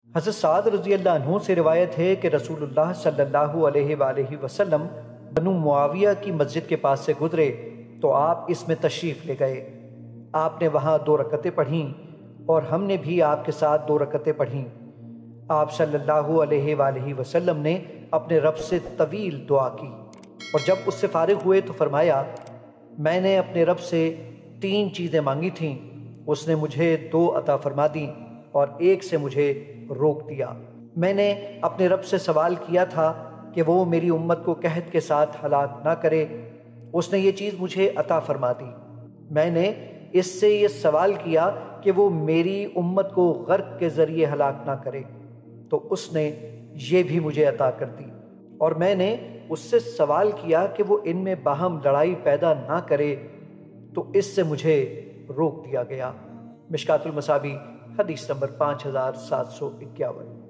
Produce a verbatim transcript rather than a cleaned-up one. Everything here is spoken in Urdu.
حضرت سعد رضی اللہ عنہ سے روایت ہے کہ رسول اللہ صلی اللہ علیہ وآلہ وسلم بنو معاویہ کی مسجد کے پاس سے گزرے تو آپ اس میں تشریف لے گئے۔ آپ نے وہاں دو رکعتیں پڑھیں اور ہم نے بھی آپ کے ساتھ دو رکعتیں پڑھیں۔ آپ صلی اللہ علیہ وآلہ وسلم نے اپنے رب سے طویل دعا کی اور جب اس سے فارغ ہوئے تو فرمایا، میں نے اپنے رب سے تین چیزیں مانگی تھیں، اس نے مجھے دو عطا فرما دیں اور ایک سے مجھے روک دیا۔ میں نے اپنے رب سے سوال کیا تھا کہ وہ میری امت کو قحط کے ساتھ ہلاک نہ کرے، اس نے یہ چیز مجھے عطا فرما دی۔ میں نے اس سے یہ سوال کیا کہ وہ میری امت کو غرق کے ذریعے ہلاک نہ کرے، تو اس نے یہ بھی مجھے عطا کر دی۔ اور میں نے اس سے سوال کیا کہ وہ ان میں باہم لڑائی پیدا نہ کرے، تو اس سے مجھے روک دیا گیا۔ مشکوٰۃ المصابیح حدیث نمبر پانچ ہزار سات سو اکیاون۔